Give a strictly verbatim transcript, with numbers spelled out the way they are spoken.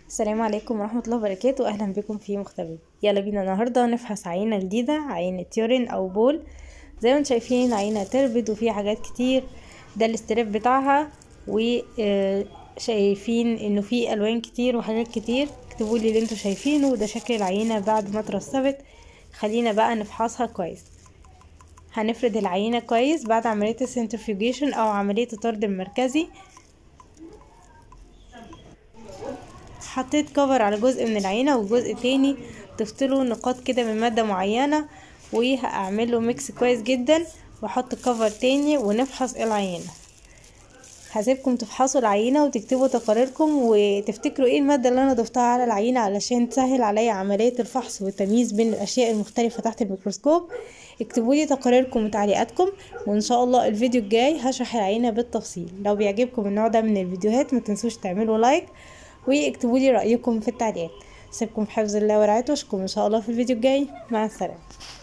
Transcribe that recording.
السلام عليكم ورحمة الله وبركاته. أهلا بكم في مختبر. يلا بينا النهاردة نفحص عينة جديدة، عينة يورين أو بول. زي ما انتم شايفين عينة تربد وفيها حاجات كتير. ده الاستراب بتاعها، وشايفين انه في ألوان كتير وحاجات كتير. اكتبولي اللي انتم شايفينه. وده شكل العينة بعد ما اترسبت. خلينا بقى نفحصها كويس. هنفرد العينة كويس بعد عملية السنترفيوجيشن أو عملية الطرد المركزي. حطيت كفر على جزء من العينة وجزء تاني تفصلوا نقاط كده من مادة معينة، وهعمل له ميكس كويس جدا واحط كفر تاني ونفحص العينة. هسيبكم تفحصوا العينة وتكتبوا تقاريركم وتفتكروا ايه المادة اللي انا ضفتها على العينة علشان تسهل عليا عملية الفحص والتمييز بين الاشياء المختلفة تحت الميكروسكوب. اكتبوا لي تقاريركم وتعليقاتكم، وان شاء الله الفيديو الجاي هشرح العينة بالتفصيل. لو بيعجبكم النوع ده من الفيديوهات ما تنسوش تعملوا لايك واكتبوا لي رأيكم في التعليقات. سيبكم في حفظ الله ورعايته، واشوفكم ان شاء الله في الفيديو الجاي. مع السلامة.